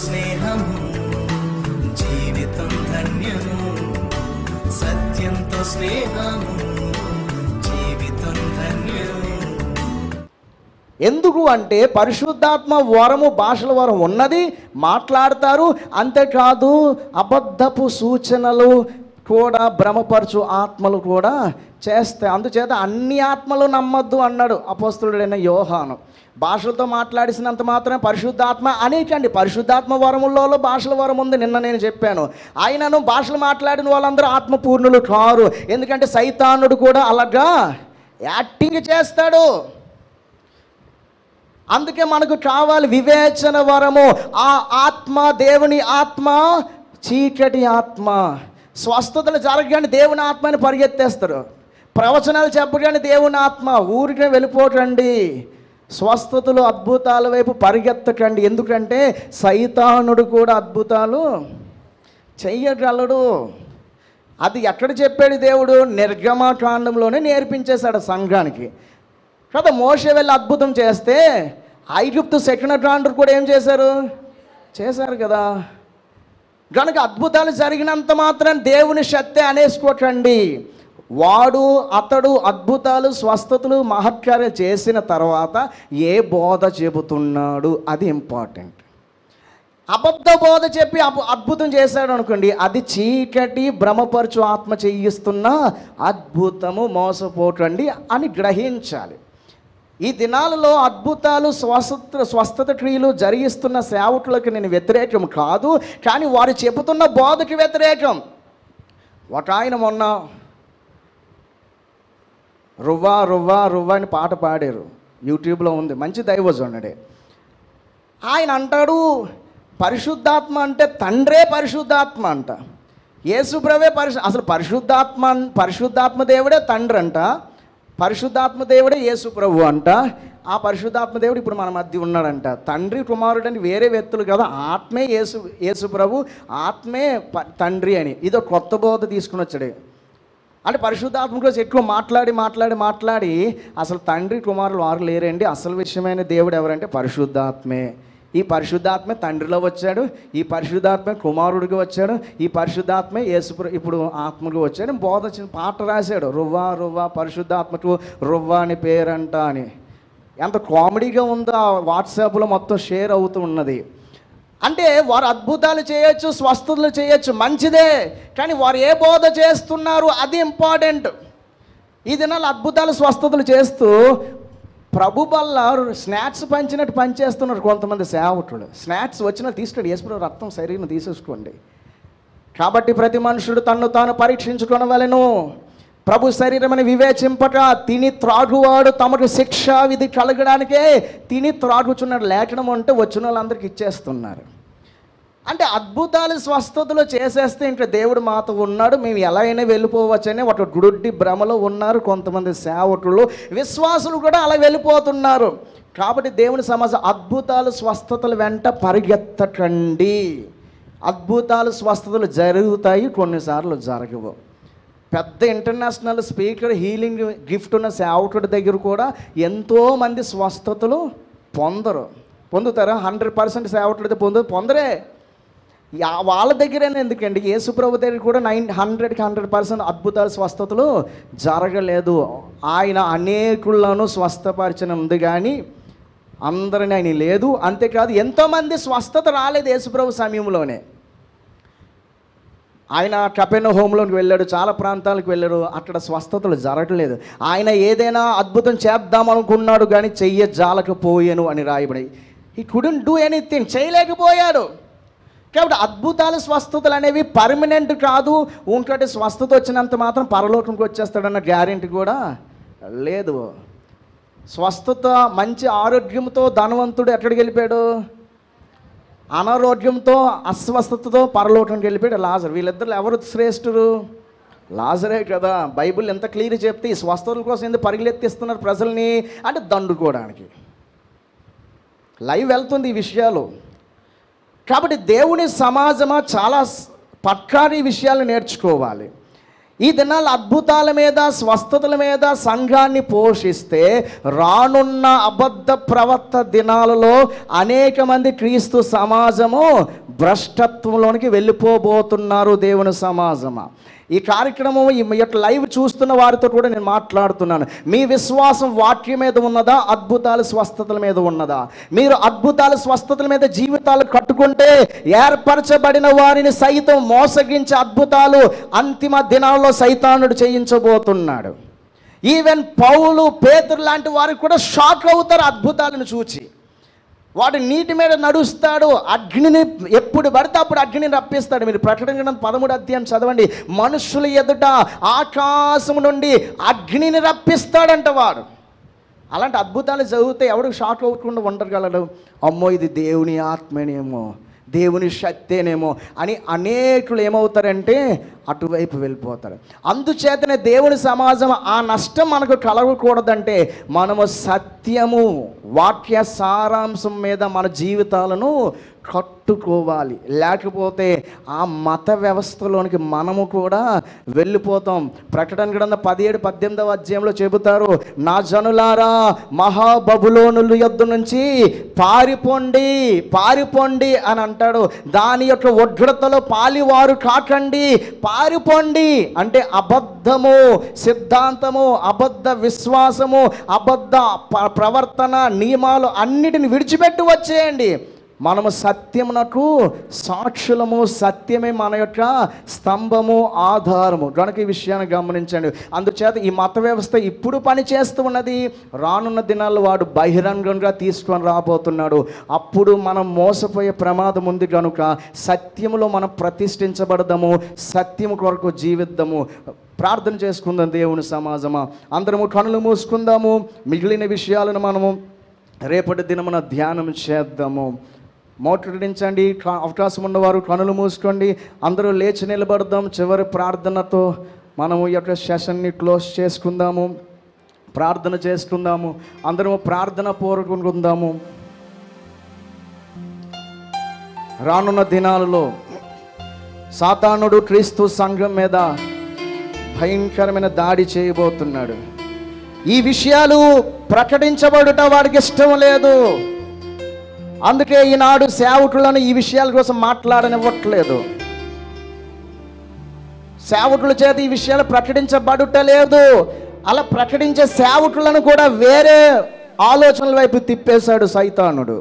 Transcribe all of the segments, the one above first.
స్నేహము జీవితం ధన్యము, సత్యంతో స్నేహము జీవితం ధన్యము. ఎందుకు అంటే పరిశుద్ధాత్మ వరము, భాషల వరం ఉన్నది, మాట్లాడతారు. అంతేకాదు అబద్ధపు సూచనలు కూడా, భ్రమపరచు ఆత్మలు కూడా చేస్తాయి. అందుచేత అన్ని ఆత్మలు నమ్మద్దు అన్నాడు అపోస్తలుడైన యోహాను. భాషలతో మాట్లాడిసినంత మాత్రమే పరిశుద్ధాత్మ అనేకండి. పరిశుద్ధాత్మ వరములలో భాషల వరం ఉంది, నిన్న నేను చెప్పాను. ఆయనను భాషలు మాట్లాడిన వాళ్ళందరూ ఆత్మపూర్ణులు కారు. ఎందుకంటే సైతానుడు కూడా అలాగా యాక్టింగ్ చేస్తాడు. అందుకే మనకు కావాలి వివేచన వరము. ఆ ఆత్మ దేవుని ఆత్మ, చీకటి ఆత్మ. స్వస్థతలు జరగగానే దేవుని ఆత్మని పరిగెత్తేస్తారు. ప్రవచనాలు చెప్పగానే దేవుని ఆత్మ, ఊరికే వెళ్ళిపోకండి. స్వస్థతలు అద్భుతాల వైపు పరిగెత్తకండి. ఎందుకంటే సైతానుడు కూడా అద్భుతాలు చెయ్యగలడు. అది ఎక్కడ చెప్పాడు దేవుడు? నిర్గమకాండంలోనే నేర్పించేశాడు సంఘానికి కదా. మోషే వెళ్ళి అద్భుతం చేస్తే ఐగుప్తు సెకండ్ కాండర్ కూడా ఏం చేశారు కదా. కనుక అద్భుతాలు జరిగినంత మాత్రం దేవుని శక్తి అనేసుకోకండి. అతడు అద్భుతాలు, స్వస్థతలు, మహత్కార్యాలు చేసిన తర్వాత ఏ బోధ చెబుతున్నాడు, అది ఇంపార్టెంట్. అబద్ధ బోధ చెప్పి అద్భుతం చేశాడు అనుకోండి, అది చీకటి భ్రమపరచు ఆత్మ చేయిస్తున్న అద్భుతము, మోసపోకండి అని గ్రహించాలి. ఈ దినాలలో అద్భుతాలు, స్వస్థత క్రియలు జరిగిస్తున్న సేవకులకు నేను వ్యతిరేకం కాదు, కానీ వారు చెబుతున్న బోధకి వ్యతిరేకం. ఒక ఆయన మొన్న రువ్వా రువ్వా రువ్వా అని పాట పాడారు, యూట్యూబ్లో ఉంది, మంచి దైవజనుడే. ఆయన అంటాడు పరిశుద్ధాత్మ అంటే తండ్రే పరిశుద్ధాత్మ అంట, యేసుప్రభే అసలు పరిశుద్ధాత్మ దేవుడే తండ్రి అంట, పరిశుద్ధాత్మ దేవుడే యేసు ప్రభు అంట. ఆ పరిశుద్ధాత్మ దేవుడు ఇప్పుడు మన మధ్య ఉన్నాడంట. తండ్రి కుమారుడు అని వేరే వ్యక్తులు కదా, ఆత్మే యేసు ప్రభు, ఆత్మే తండ్రి అని. ఇదో కొత్త బోధ తీసుకుని వచ్చాడు. అంటే పరిశుద్ధాత్మ కోసం ఎక్కువ మాట్లాడి అసలు తండ్రి కుమారులు వారు లేరండి. అసలు విషయమైన దేవుడు ఎవరంటే పరిశుద్ధాత్మే. ఈ పరిశుద్ధాత్మే తండ్రిలో వచ్చాడు, ఈ పరిశుద్ధాత్మే కుమారుడిగా వచ్చాడు, ఈ పరిశుద్ధాత్మే ఇప్పుడు ఆత్మగా వచ్చాడు. బోధ పాట రాశాడు, రువ్వా రువ్వా పరిశుద్ధాత్మకు రువ్వా అని పేరంట అని. ఎంత కామెడీగా ఉందో ఆ వాట్సాప్లో మొత్తం షేర్ అవుతూ ఉన్నది. అంటే వారు అద్భుతాలు చేయొచ్చు, స్వస్థతలు చేయొచ్చు, మంచిదే. కానీ వారు ఏ బోధ చేస్తున్నారు అది ఇంపార్టెంట్. ఈ దినాలు అద్భుతాలు, స్వస్థతలు చేస్తూ ప్రభు వల్ల స్నాక్స్ పంచినట్టు పనిచేస్తున్నారు కొంతమంది సేవకులు. స్నాక్స్ వచ్చినా తీసుకుని యేసు రక్తం శరీరం తీసేసుకోండి. కాబట్టి ప్రతి మనుషుడు తన్ను తాను పరీక్షించుకొనవలెను, ప్రభు శరీరమని వివేచింపక తిని త్రాగువాడు తమకు శిక్షా విధి కలగడానికే తిని త్రాగుచున్నాడు. లేఖనం అంటే వచ్చిన వాళ్ళందరికీ ఇచ్చేస్తున్నారు. అంటే అద్భుతాలు, స్వస్థతలు చేసేస్తే ఇంకా దేవుడు మాతో ఉన్నాడు, మేము ఎలా అయినా వెళ్ళిపోవచ్చని ఒక గుడ్డి భ్రమలో ఉన్నారు కొంతమంది సేవకులు. విశ్వాసులు కూడా అలా వెళ్ళిపోతున్నారు. కాబట్టి దేవుని సమాజం అద్భుతాలు, స్వస్థతలు వెంట పరిగెత్తకండి. అద్భుతాలు, స్వస్థతలు జరుగుతాయి, కొన్నిసార్లు జరగవు. పెద్ద ఇంటర్నేషనల్ స్పీకర్, హీలింగ్ గిఫ్ట్ ఉన్న సేవకుడి దగ్గర కూడా ఎంతోమంది స్వస్థతలు పొందుతారా? 100% సేవకుడితే పొందరే. వాళ్ళ దగ్గరైనా ఎందుకండి, యేసుప్రభు దగ్గర కూడా 100% అద్భుతాలు, స్వస్థతలు జరగలేదు. ఆయన అనేకులను స్వస్థపరిచిన ఉంది కానీ అందరినీ ఆయన లేదు. అంతేకాదు ఎంతోమంది స్వస్థత రాలేదు యేసుప్రభు సమయంలోనే. ఆయన కపెర్నహూములోకి వెళ్ళాడు, చాలా ప్రాంతాలకు వెళ్ళాడు, అక్కడ స్వస్థతలు జరగలేదు. ఆయన ఏదైనా అద్భుతం చేద్దామనుకున్నాడు కానీ చెయ్యజాలకపోయాను అని రాయబడి. హీ కుడెంట్ డూ ఎనీథింగ్, చేయలేకపోయాడు. కాబట్టి అద్భుతాలు, స్వస్థతలు అనేవి పర్మనెంట్ కాదు. ఇంకోటి స్వస్థత వచ్చినంత మాత్రం పరలోకంకి వచ్చేస్తాడన్న గ్యారెంటీ కూడా లేదు. స్వస్థత, మంచి ఆరోగ్యంతో ధనవంతుడు ఎక్కడికి వెళ్ళిపోయాడు? అనారోగ్యంతో, అస్వస్థతతో పరలోకంకి వెళ్ళిపోయాడు లాజరు. వీళ్ళిద్దరు ఎవరు శ్రేష్ఠుడు? లాజరే కదా. బైబిల్ ఎంత క్లియర్ చెప్తే ఈ స్వస్థతల కోసం ఎందుకు పరిగెత్తిస్తున్నారు ప్రజల్ని అంటే దండుకోవడానికి. లైవ్ వెళ్తుంది ఈ విషయాలు. కాబట్టి దేవుని సమాజమా చాలా పక్కాని విషయాలు నేర్చుకోవాలి. ఈ దినాలు అద్భుతాల మీద, స్వస్థతల మీద సంఘాన్ని పోషిస్తే రానున్న అబద్ధ ప్రవర్త దినాలలో అనేక మంది క్రీస్తు సమాజము భ్రష్టత్వంలోనికి వెళ్ళిపోబోతున్నారు. దేవుని సమాజమా, ఈ కార్యక్రమం ఈ యొక్క లైవ్ చూస్తున్న వారితో కూడా నేను మాట్లాడుతున్నాను. మీ విశ్వాసం వాక్యం మీద ఉన్నదా, అద్భుతాలు స్వస్థతల మీద ఉన్నదా? మీరు అద్భుతాలు స్వస్థతల మీద జీవితాలు కట్టుకుంటే ఏర్పరచబడిన వారిని సైతం మోసగించే అద్భుతాలు అంతిమ దినాల్లో సైతానుడు చేయించబోతున్నాడు. ఈవెన్ పౌలు, పేతురు లాంటి వారికి కూడా షాక్ అవుతారు అద్భుతాలను చూచి. వాడు నీటి మీద నడుస్తాడు, అగ్నిని ఎప్పుడు పడితే అప్పుడు అగ్నిని రప్పిస్తాడు. మీరు ప్రకటన గ్రంథం 13వ అధ్యాయం చదవండి. మనుషుల ఎదుట ఆకాశం నుండి అగ్నిని రప్పిస్తాడంట వాడు. అలాంటి అద్భుతాలు చదివితే ఎవడు షాక్ అవ్వకుండా ఉండగలడు? అమ్మో, ఇది దేవుని ఆత్మనేమో, దేవుని శక్తేనేమో అని అనేకులు ఏమవుతారంటే అటువైపు వెళ్ళిపోతారు. అందుచేతనే దేవుని సమాజం ఆ నష్టం మనకు కలగకూడదంటే మనము సత్యము, వాక్య సారాంశం మీద మన జీవితాలను కట్టుకోవాలి. లేకపోతే ఆ మత వ్యవస్థలోనికి మనము కూడా వెళ్ళిపోతాం. ప్రకటన గ్రంథం 17-18వ అధ్యాయంలో చెబుతారు, నా జనులారా, మహాబబులోనుల యొద్ద నుంచి పారిపోండి, పారిపోండి అని అంటాడు. దాని యొక్క ఉగ్రతలో పాలివారు కాకండి, పారిపోండి అంటే అబద్ధము సిద్ధాంతము, అబద్ధ విశ్వాసము, అబద్ధ ప్రవర్తన నియమాలు అన్నిటిని విడిచిపెట్టి వచ్చేయండి. మనము సత్యమునకు సాక్షులము, సత్యమే మన యొక్క స్తంభము, ఆధారము. కనుక ఈ విషయాన్ని గమనించండి. అందుచేత ఈ మత వ్యవస్థ ఇప్పుడు పని చేస్తూ ఉన్నది. రానున్న దినాల్లో వాడు బహిరంగంగా తీసుకొని రాబోతున్నాడు. అప్పుడు మనం మోసపోయే ప్రమాదం ఉంది. కనుక సత్యములో మనం ప్రతిష్ఠించబడదాము, సత్యము కొరకు జీవిద్దాము. ప్రార్థన చేసుకుందాం దేవుని సమాజమా. అందరము కనులు మూసుకుందాము. మిగిలిన విషయాలను మనము రేపటి దినమున ధ్యానం చేద్దాము. మోటరించండి. అవకాశం ఉన్నవారు కనులు మూసుకోండి. అందరూ లేచి నిలబడదాం. చివరి ప్రార్థనతో మనము ఈ యొక్క సెషన్ని క్లోజ్ చేసుకుందాము. ప్రార్థన చేసుకుందాము. అందరము ప్రార్థన పూర్వకుందాము. రానున్న దినాలలో సాతానుడు క్రీస్తు సంఘం మీద భయంకరమైన దాడి చేయబోతున్నాడు. ఈ విషయాలు ప్రకటించబడుట వాడికి ఇష్టం లేదు. అందుకే ఈనాడు సేవకులను ఈ విషయాల కోసం మాట్లాడనివ్వట్లేదు. సేవకుల చేత ఈ విషయాలు ప్రకటించబడుట లేదు. అలా ప్రకటించే సేవకులను కూడా వేరే ఆలోచనల వైపు తిప్పేశాడు సైతానుడు.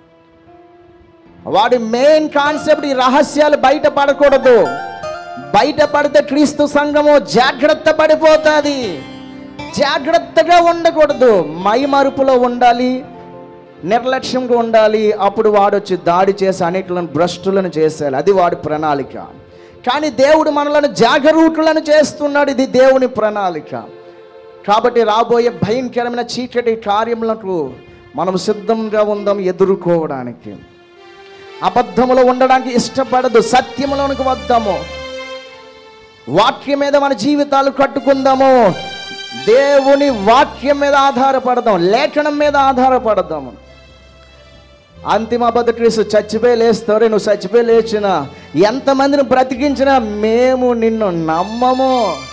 వాడి మెయిన్ కాన్సెప్ట్ ఈ రహస్యాలు బయటపడకూడదు. బయటపడితే క్రీస్తు సంఘము జాగ్రత్త పడిపోతుంది. జాగ్రత్తగా ఉండకూడదు, మైమరుపులో ఉండాలి, నిర్లక్ష్యంగా ఉండాలి. అప్పుడు వాడు వచ్చి దాడి చేసి అనేకులను భ్రష్టులను చేసేయాలి. అది వాడి ప్రణాళిక. కానీ దేవుడు మనలను జాగరూకులను చేస్తున్నాడు. ఇది దేవుని ప్రణాళిక. కాబట్టి రాబోయే భయంకరమైన చీకటి కార్యములకు మనం సిద్ధంగా ఉందాం ఎదుర్కోవడానికి. అబద్ధములో ఉండడానికి ఇష్టపడదు, సత్యములోనికి వద్దాము. వాక్యం మీద మన జీవితాలు కట్టుకుందాము. దేవుని వాక్యం మీద ఆధారపడదాం, లేఖనం మీద ఆధారపడదాము. అంతిమ అబద్ధ క్రీస్తు చచ్చిపోయి లేస్తారే, నువ్వు చచ్చిపోయి లేచినా, ఎంతమందిని బ్రతికించినా మేము నిన్ను నమ్మము.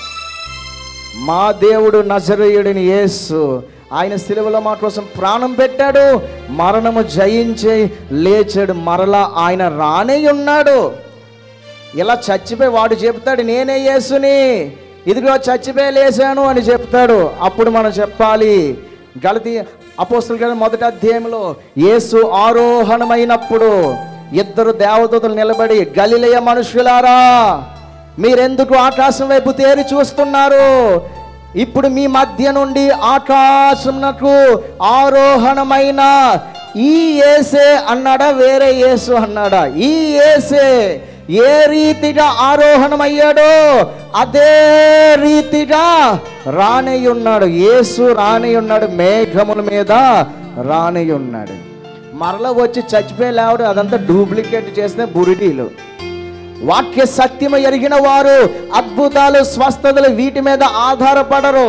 మా దేవుడు నజరేయుడిని యేసు, ఆయన సిలువలో మా కోసం ప్రాణం పెట్టాడు, మరణము జయించి లేచాడు, మరలా ఆయన రానే ఉన్నాడు. ఇలా చచ్చిపోయి వాడు చెప్తాడు నేనే యేసుని, ఇదిగో చచ్చిపోయి లేచాను అని చెప్తాడు. అప్పుడు మనం చెప్పాలి. గలతీ అపోస్తలుల గ్రంథం 1వ అధ్యాయంలో యేసు ఆరోహణమైనప్పుడు ఇద్దరు దేవదూతలు నిలబడి, గలిలయ మనుషులారా, మీరెందుకు ఆకాశం వైపు తేరి చూస్తున్నారు? ఇప్పుడు మీ మధ్య నుండి ఆకాశమునకు ఆరోహణమైన ఈ యేసే అన్నాడా, వేరే యేసు అన్నాడా? ఈ యేసే ఏ రీతిగా ఆరోహణమయ్యాడో అదే రీతిగా రానయ్యున్నాడు. యేసు రానయ్యున్నాడు, మేఘముల మీద రానయ్యున్నాడు. మరలా వచ్చి చచ్చిపోయి లేవడు, అదంతా డూప్లికేట్ చేసిన బురిడీలు. వాక్య సత్యము ఎరిగిన వారు అద్భుతాలు, స్వస్థతలు వీటి మీద ఆధారపడరు.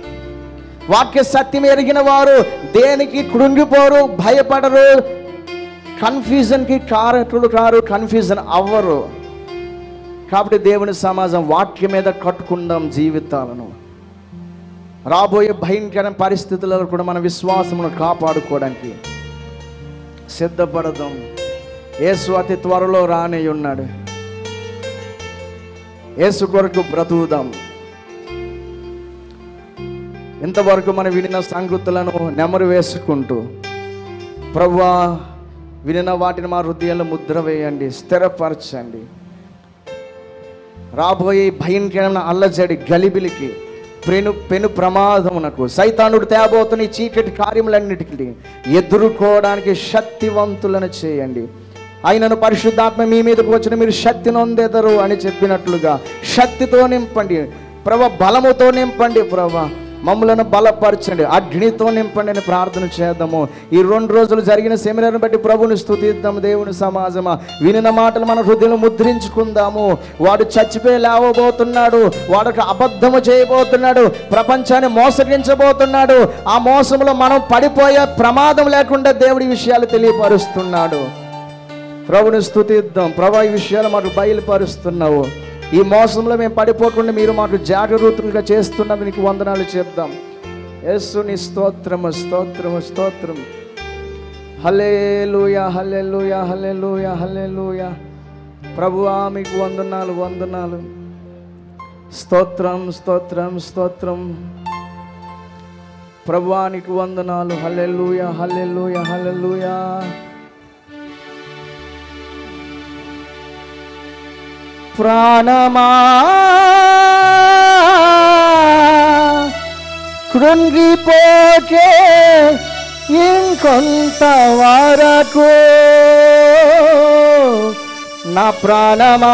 వాక్య సత్యం ఎరిగిన వారు దేనికి కృంగిపోరు, భయపడరు, కన్ఫ్యూజన్కి కారకులు కారు, కన్ఫ్యూజన్ అవ్వరు. కాబట్టి దేవుని సమాజం వాక్యం మీద కట్టుకుందాం జీవితాలను. రాబోయే భయంకర పరిస్థితులలో కూడా మన విశ్వాసమును కాపాడుకోవడానికి సిద్ధపడదాం. యేసు అతి త్వరలో రానే ఉన్నాడు. యేసు కొరకు బ్రతుకుదాం. ఇంతవరకు మనం వినిన సంగతులను నెమరు వేసుకుంటూ, ప్రభువా వినిన వాటిని మా హృదయాల్లో ముద్ర వేయండి, స్థిరపరచండి. రాబోయే భయంకరమైన అల్లజడి గలిబిలికి పెను ప్రమాదమునకు సైతానుడు తేబోతున్న ఈ చీకటి కార్యములన్నిటికీ ఎదుర్కోవడానికి శక్తివంతులను చేయండి. ఆయనను పరిశుద్ధాత్మ మీ మీదకు వచ్చిన మీరు శక్తి నొందెదరు అని చెప్పినట్లుగా శక్తితో నింపండి ప్రభా, బలముతో నింపండి ప్రభా, మమ్ములను బలపరచండి, అగ్నితో నింపండి అని ప్రార్థన చేద్దాము. ఈ 2 రోజులు జరిగిన సెమినార్ని బట్టి ప్రభుని స్తుతిద్దాము. దేవుని సమాజమా, వినిన మాటలు మన హృదయంలో ముద్రించుకుందాము. వాడు చచ్చిపోయి లేవబోతున్నాడు, వాడికి అబద్ధము చేయబోతున్నాడు, ప్రపంచాన్ని మోసగించబోతున్నాడు. ఆ మోసంలో మనం పడిపోయే ప్రమాదం లేకుండా దేవుడి విషయాలు తెలియపరుస్తున్నాడు. ప్రభుని స్తుతిద్దాం. ప్రభా, ఈ విషయాలు మాకు బయలుపరుస్తున్నావు. ఈ మోసంలో మేము పడిపోకుండా మీరు మాకు జాగరూకులుగా చేస్తున్నది నీకు వందనాలు చెప్దాం. యేసుని స్తోత్రము స్తోత్రము స్తోత్రం. హల్లెలూయా హల్లెలూయా హల్లెలూయా హల్లెలూయా. ప్రభువా మీకు వందనాలు వందనాలు. స్తోత్రం స్తోత్రం స్తోత్రం. ప్రభువా నీకు వందనాలు. హల్లెలూయా హల్లెలూయా హల్లెలూయా. ప్రాణమా కృంగిపోకే ఇంకొంత వరకు, నా ప్రాణమా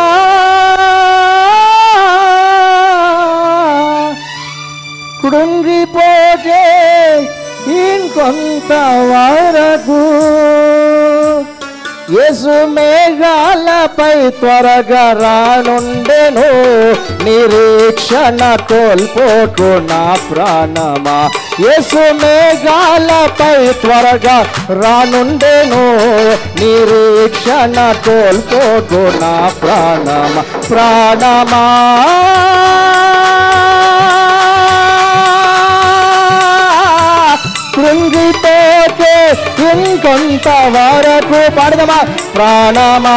కృంగిపోకే ఇంకొంత వరకు, యేసు మేఘాలపై త్వరగా రానుండెను, నిరీక్షణ కోల్పోకు నా ప్రాణమా. యేసు మేఘాలపై త్వరగా రానుండెను, నిరీక్షణ కోల్పోకు నా ప్రాణమా. ప్రాణమా కృంగిపోకే ఇంకొంత వరకు, పాడదమా. ప్రాణమా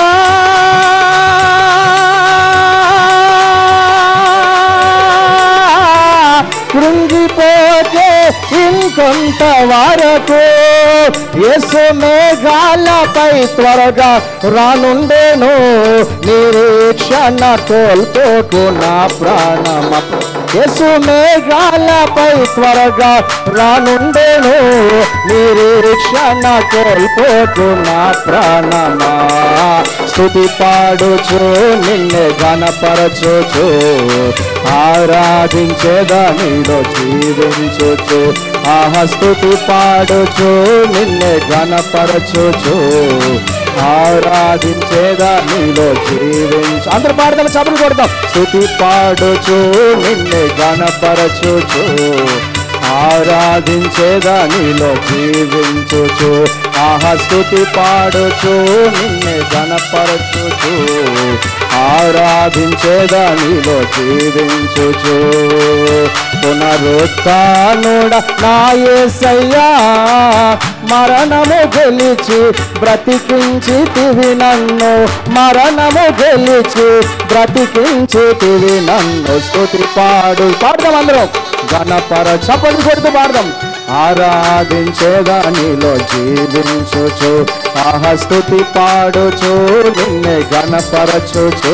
కృంగిపోకే ఇంకొంత వరకు, యేసు మేఘాలపై త్వరగా రానుండెను, నిరీక్షణ కోల్పోకు నా ప్రాణమా. యేసు మేఘాలపై త్వరగా రానుండెను, నిరీక్షణ కోల్పోకు నా ప్రాణమా. స్తుతి పాడుచు నిన్నే ఘనపరచుచు, ఆరాధించేదానిలో జీవించుచు. ఆహా స్తుతి పాడుచు నిన్నే ఘనపరచుచు, ఆరాధించేదానిలో జీవించు. అందరూ పాడదాం, చదువు కొడదాం. స్తుతి పాడుచు నిన్నే ఘనపరచుచు, ఆరాధించేదానిలో జీవించుచు. ఆహా స్తుతి పాడుచు నిన్నే ఘనపరచుచు, ఆరాధించేదానిలో జీవించుచు. పునరుత్థానుడ నా యేసయ్యా, మరణము గెలిచి బ్రతికించితివి నన్ను, మరణము గెలిచి బ్రతికించితివి నన్ను. స్తుతి పాడదాం అందరం, చప్పట్లు కొడుతూ పాడదాం. ఆరాధించేదానిలో జీవించుచు, ఆహా స్తుతి పాడుచు నిన్నే ఘనపరచుచు,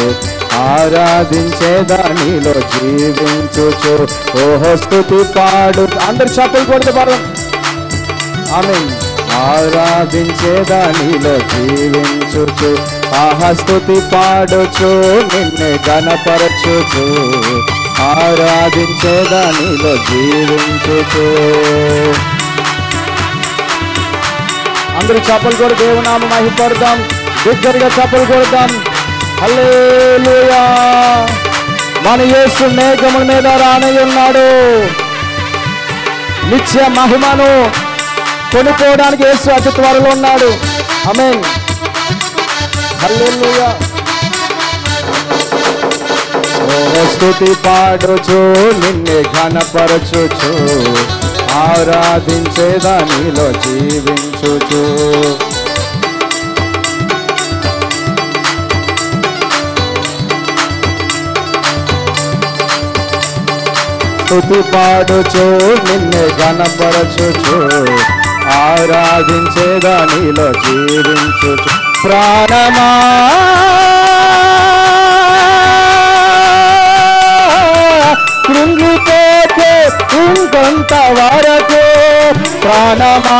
ఆరాధించేదానిలో జీవించుచు. ఓహో స్తుతి పాడు, అందరు చప్పట్లు కొడుతూ పాడదాం. ఆమేన్. ఆరాధించేదానిలో జీవించుచు, ఆహా స్తుతి పాడుచు నిన్నే ఘనపరచుచు, ఆరాధించేదానిలో జీవించుచు. అందరూ చప్పలు కూడా దేవునామం మహిమపడదాం, బిగ్గరగా చప్పలు కొడదాం. హల్లెలూయా. మన యేసు మేఘముల మీద రానయ్యున్నాడు. నిత్య మహిమను కొనుక్కోవడానికి యేసు అతి త్వరలో ఉన్నాడు. ఆమేన్. హల్లెలూయా. స్తుతి పాడుచు నిన్నే ఘనపరచుచు ఆరాధించేదా నీలో జీవించుచు. స్తుతి పాడుచు నిన్నే ఘనపరచుచు ఆరాధించేదా నీలో జీవించుచు. ప్రాణమా కృంగిపోతే ఇంకొంత వరకు, ప్రాణమా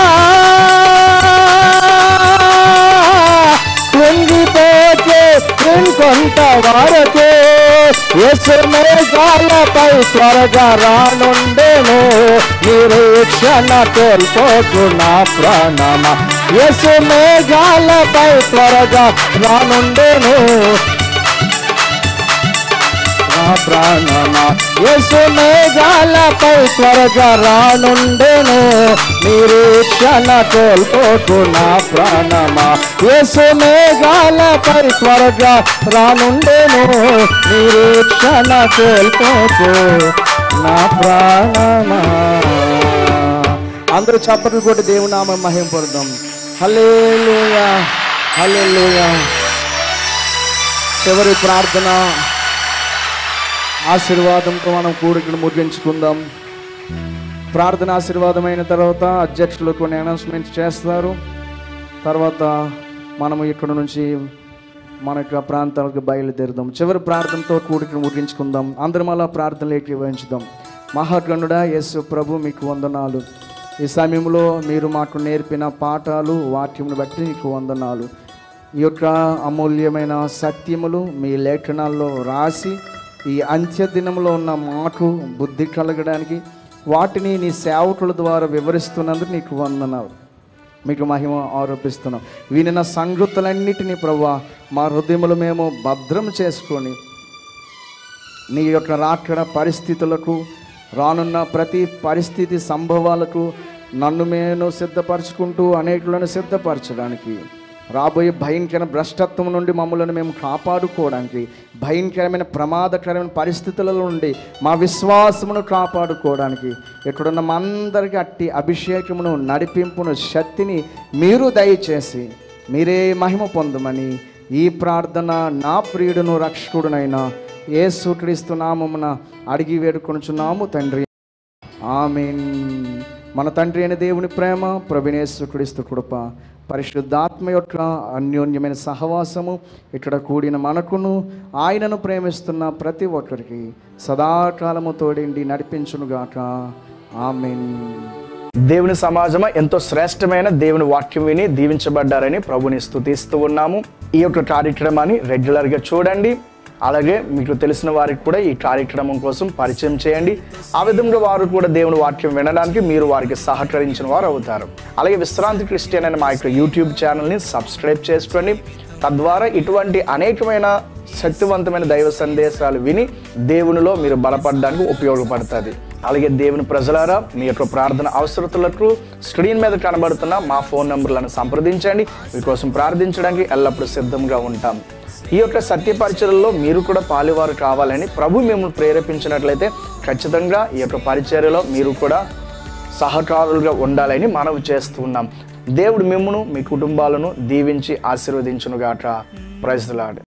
కృంగిపోతే ఇంకొంత వరకు, యేసు మేఘాలపై త్వరగా రానుండెను, నిరీక్షణ కోల్పోకు నా ప్రాణమా. యేసు మేఘాలపై త్వరగా రానుండెను నా ప్రాణమా. యేసు మేఘాలపై త్వరగా రానుండెను, నిరీక్షణ కోల్పోకు నా ప్రాణమా. యేసు మేఘాలపై త్వరగా రానుండెను, నిరీక్షణ కోల్పోకు నా ప్రాణమా. అందరూ చప్పట్లు కొట్టి దేవుని నామం మహింపడదాం. హల్లెలూయా, హల్లెలూయా. చివరి ప్రార్థన ఆశీర్వాదంతో మనం కూడికను ముగించుకుందాం. ప్రార్థన ఆశీర్వాదమైన తర్వాత అధ్యక్షులు కొన్ని అనౌన్స్మెంట్స్ చేస్తారు. తర్వాత మనము ఇక్కడ నుంచి మన యొక్క ప్రాంతాలకు బయలుదేరుదాం. చివరి ప్రార్థనతో కూడికను ముగించుకుందాం. అందరం అలా ప్రార్థనలోకి వహించుదాం. మహాగణుడా యేసు ప్రభు, మీకు వందనాలు. ఈ సమయంలో మీరు మాకు నేర్పిన పాఠాలు, వాక్యమును బట్టి మీకు వందనాలు. ఈ యొక్క అమూల్యమైన సత్యములు మీ లేఖనాల్లో రాసి ఈ అంత్య దినంలో ఉన్న మాకు బుద్ధి కలగడానికి వాటిని నీ సేవకుల ద్వారా వివరిస్తున్నందుకు నీకు వందనాలు, మీకు మహిమ ఆరోపిస్తున్నాం. వినిన సంగతులన్నిటినీ ప్రభువా మా హృదయములు మేము భద్రం చేసుకొని నీ యొక్క రాకడ పరిస్థితులకు, రానున్న ప్రతి పరిస్థితి సంభవాలకు నన్ను నేను సిద్ధపరచుకుంటూ అనేకులను సిద్ధపరచడానికి, రాబోయే భయంకర భ్రష్టత్వం నుండి మమ్మల్ని మేము కాపాడుకోవడానికి, భయంకరమైన ప్రమాదకరమైన పరిస్థితుల నుండి మా విశ్వాసమును కాపాడుకోవడానికి ఇక్కడున్న మా అందరికీ అట్టి అభిషేకమును, నడిపింపును, శక్తిని మీరు దయచేసి మీరే మహిమ పొందమని ఈ ప్రార్థన నా ప్రియుడును రక్షకుడునైనా యేసుక్రీస్తు నామమున అడిగి వేడుకొనుచున్నాము తండ్రి, ఆమేన్. మన తండ్రి అయిన దేవుని ప్రేమ, ప్రభువైన యేసుక్రీస్తు కృప, పరిశుద్ధాత్మ యొక్క అన్యోన్యమైన సహవాసము ఇక్కడ కూడిన మనకును ఆయనను ప్రేమిస్తున్న ప్రతి ఒక్కరికి సదాకాలము తోడిండి నడిపించునుగాక, ఆమేన్. దేవుని సమాజం ఎంతో శ్రేష్టమైన దేవుని వాక్యం విని దీవించబడ్డారని ప్రభుని స్తుతిస్తూ ఉన్నాము. ఈ యొక్క కార్యక్రమాన్ని రెగ్యులర్గా చూడండి. అలాగే మీకు తెలిసిన వారికి కూడా ఈ కార్యక్రమం కోసం పరిచయం చేయండి. ఆ విధంగా వారు కూడా దేవుని వాక్యం వినడానికి మీరు వారికి సహకరించిన వారు అవుతారు. అలాగే విశ్రాంతి క్రిస్టియన్ అనే మా యొక్క యూట్యూబ్ ఛానల్ని సబ్స్క్రైబ్ చేసుకోండి. తద్వారా ఇటువంటి అనేకమైన శక్తివంతమైన దైవ సందేశాలు విని దేవునిలో మీరు బలపడడానికి ఉపయోగపడుతుంది. అలాగే దేవుని ప్రజలారా, మీ యొక్క ప్రార్థన అవసరతలకు స్క్రీన్ మీద కనబడుతున్న మా ఫోన్ నంబర్లను సంప్రదించండి. మీకోసం ప్రార్థించడానికి ఎల్లప్పుడూ సిద్ధంగా ఉంటాం. ఈ యొక్క సత్య పరిచర్యలో మీరు కూడా పాలువారు కావాలని ప్రభు మిమ్మల్ని ప్రేరేపించినట్లయితే ఖచ్చితంగా ఈ యొక్క పరిచర్యలో మీరు కూడా సహకారులుగా ఉండాలని మనవి చేస్తున్నాం. దేవుడు మిమ్మును, మీ కుటుంబాలను దీవించి ఆశీర్వదించునుగాక. Praise the lord.